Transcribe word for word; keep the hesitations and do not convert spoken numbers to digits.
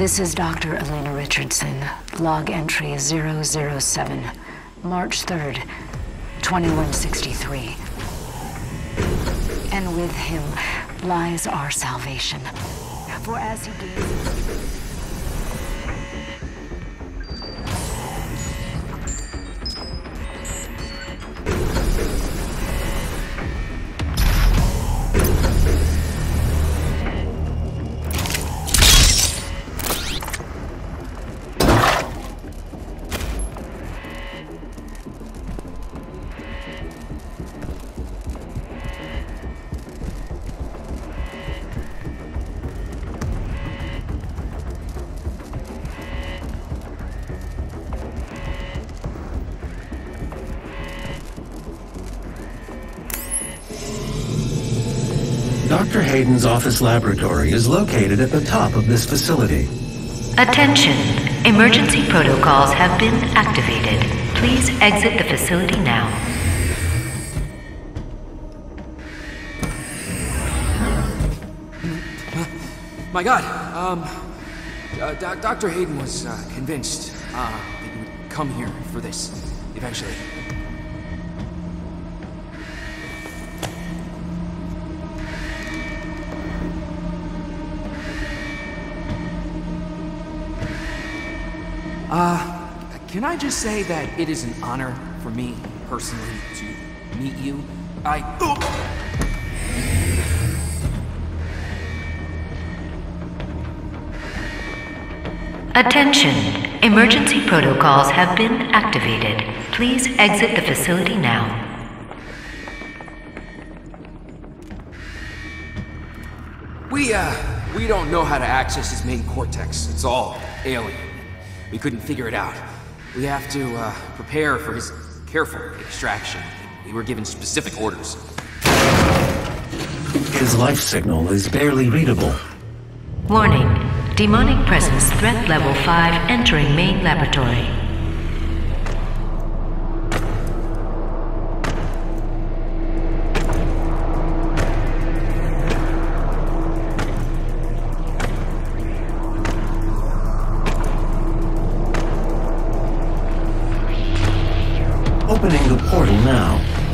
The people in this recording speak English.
This is Doctor Elena Richardson. Log entry zero zero seven, March third, twenty-one sixty-three. And with him lies our salvation. For as he gazes... Doctor Hayden's office laboratory is located at the top of this facility. Attention! Emergency protocols have been activated. Please exit the facility now. My God, um, uh, Doc Doctor Hayden was uh, convinced uh, that you would come here for this, eventually. Uh, can I just say that it is an honor for me, personally, to meet you? I... Attention! Emergency protocols have been activated. Please exit the facility now. We, uh, we don't know how to access his main cortex. It's all alien. We couldn't figure it out. We have to, uh, prepare for his careful extraction. We were given specific orders. His life signal is barely readable. Warning. Demonic presence threat level five entering main laboratory. Opening the portal now.